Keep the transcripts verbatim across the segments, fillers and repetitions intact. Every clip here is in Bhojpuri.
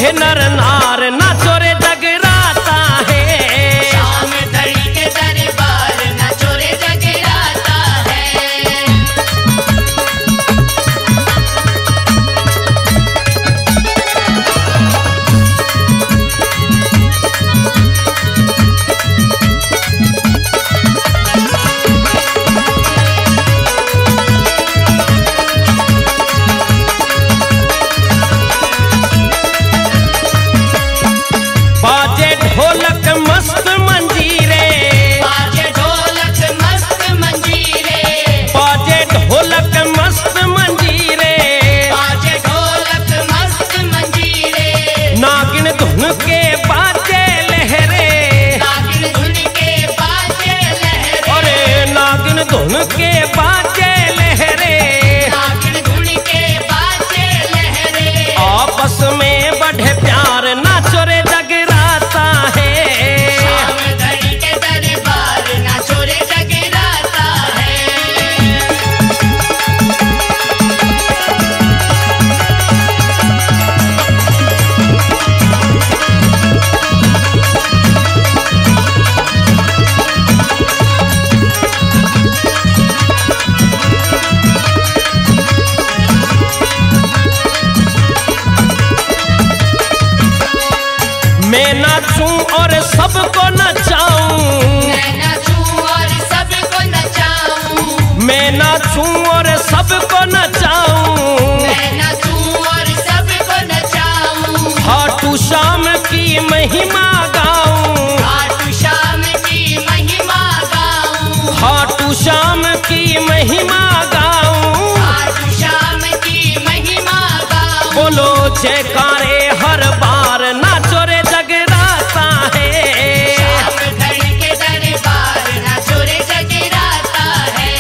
ये नर नार नाचो रे जगराता है। श्याम धड़ी के दरबार नाचो रे जगराता है। बाजे ढोलक मस्त मंजीरे, बाजे ढोलक मस्त मंजीरे, बाजे ढोलक मस्त मंजीरे, बाजे ढोलक मस्त मंजीरे। नागिन धुन के बाजे लहरे, नागिन धुन के बाजे लहरे, अरे नागिन धुन के बाजे लहरे, नागिन धुन के बाजे लहरे। आपस में बढ़े प्यार नाचो रे जगराता है। श्याम धड़ी के दरबार नाचो रे जगराता है। मैं नाचूं और सबको नचाऊं, मैं नाचूं और सबको नचाऊं, मैं नाचूं और सबको नचाऊं, मैं नाचूं और सबको नचाऊं। खाटू श्याम की महिमा गाऊं, खाटू श्याम की महिमा गाऊं, खाटू श्याम की महिमा गाऊं। खाटू श्याम की महिमा गाऊं। बोलो जयकारे हर बार नाचो रे जगराता है। श्याम धड़ी के दरबार नाचो रे जगराता है।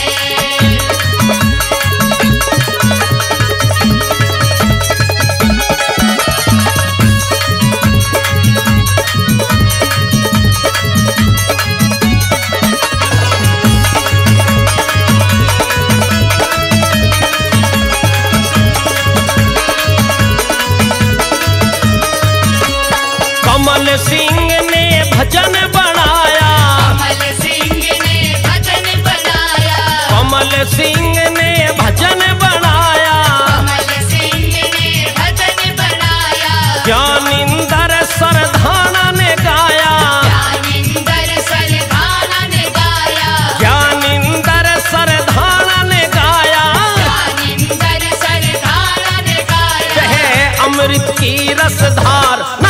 कमल सिंह ने भजन बनाया, कमल सिंह ने भजन बनाया, कमल सिंह ने भजन बनाया, कमल सिंह ने भजन बनाया। ज्ञानिंदर सरधाना ने गाया, ज्ञानिंदर सरधाना ने गाया, ज्ञानिंदर सरधाना ने गाया। ज्ञानिंदर सरधाना ने गाया। कहे अमृत की रसधार